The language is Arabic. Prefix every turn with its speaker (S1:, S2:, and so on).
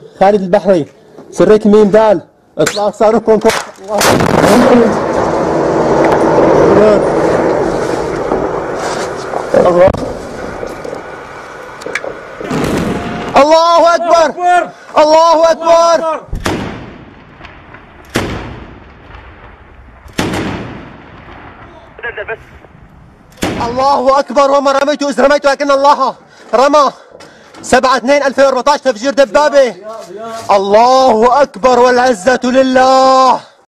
S1: خالد البحري، سريت ميم دال، اطلاق صاروخ كونكور. الله الله اكبر الله اكبر. الله اكبر. وما رميت اذ رميت لكن الله رمى. 7/2/2014 تفجير دبابه. الله اكبر والعزة لله.